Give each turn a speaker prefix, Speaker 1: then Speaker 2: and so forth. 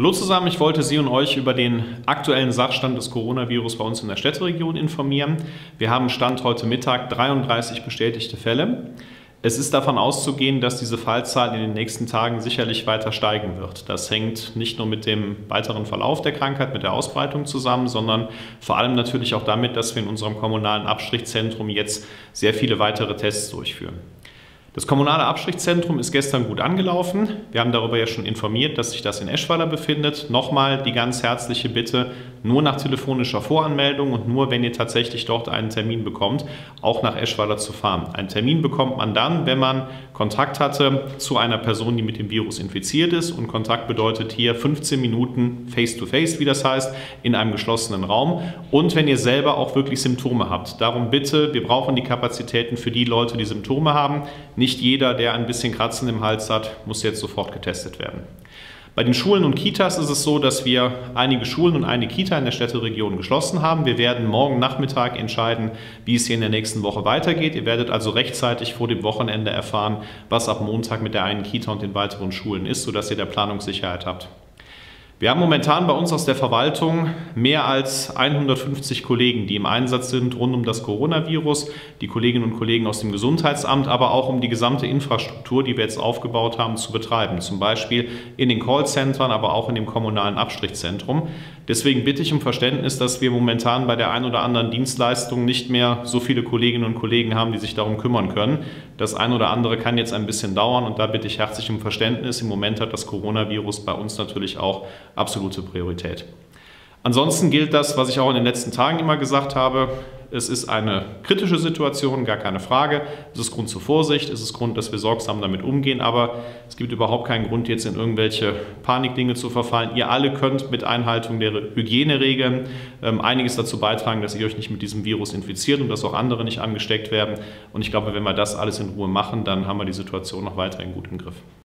Speaker 1: Hallo zusammen, ich wollte Sie und euch über den aktuellen Sachstand des Coronavirus bei uns in der Städteregion informieren. Wir haben Stand heute Mittag 33 bestätigte Fälle. Es ist davon auszugehen, dass diese Fallzahl in den nächsten Tagen sicherlich weiter steigen wird. Das hängt nicht nur mit dem weiteren Verlauf der Krankheit, mit der Ausbreitung zusammen, sondern vor allem natürlich auch damit, dass wir in unserem kommunalen Abstrichzentrum jetzt sehr viele weitere Tests durchführen. Das kommunale Abstrichzentrum ist gestern gut angelaufen. Wir haben darüber ja schon informiert, dass sich das in Eschweiler befindet. Nochmal die ganz herzliche Bitte, nur nach telefonischer Voranmeldung und nur, wenn ihr tatsächlich dort einen Termin bekommt, auch nach Eschweiler zu fahren. Einen Termin bekommt man dann, wenn man Kontakt hatte zu einer Person, die mit dem Virus infiziert ist. Und Kontakt bedeutet hier 15 Minuten Face-to-Face, wie das heißt, in einem geschlossenen Raum. Und wenn ihr selber auch wirklich Symptome habt. Darum bitte, wir brauchen die Kapazitäten für die Leute, die Symptome haben. Nicht jeder, der ein bisschen Kratzen im Hals hat, muss jetzt sofort getestet werden. Bei den Schulen und Kitas ist es so, dass wir einige Schulen und eine Kita in der Städteregion geschlossen haben. Wir werden morgen Nachmittag entscheiden, wie es hier in der nächsten Woche weitergeht. Ihr werdet also rechtzeitig vor dem Wochenende erfahren, was ab Montag mit der einen Kita und den weiteren Schulen ist, sodass ihr da Planungssicherheit habt. Wir haben momentan bei uns aus der Verwaltung mehr als 150 Kollegen, die im Einsatz sind rund um das Coronavirus, die Kolleginnen und Kollegen aus dem Gesundheitsamt, aber auch um die gesamte Infrastruktur, die wir jetzt aufgebaut haben, zu betreiben. Zum Beispiel in den Callcentern, aber auch in dem kommunalen Abstrichzentrum. Deswegen bitte ich um Verständnis, dass wir momentan bei der einen oder anderen Dienstleistung nicht mehr so viele Kolleginnen und Kollegen haben, die sich darum kümmern können. Das ein oder andere kann jetzt ein bisschen dauern und da bitte ich herzlich um Verständnis. Im Moment hat das Coronavirus bei uns natürlich auch absolute Priorität. Ansonsten gilt das, was ich auch in den letzten Tagen immer gesagt habe. Es ist eine kritische Situation, gar keine Frage. Es ist Grund zur Vorsicht, es ist Grund, dass wir sorgsam damit umgehen, aber es gibt überhaupt keinen Grund, jetzt in irgendwelche Panikdinge zu verfallen. Ihr alle könnt mit Einhaltung der Hygieneregeln einiges dazu beitragen, dass ihr euch nicht mit diesem Virus infiziert und dass auch andere nicht angesteckt werden. Und ich glaube, wenn wir das alles in Ruhe machen, dann haben wir die Situation noch weiterhin gut im Griff.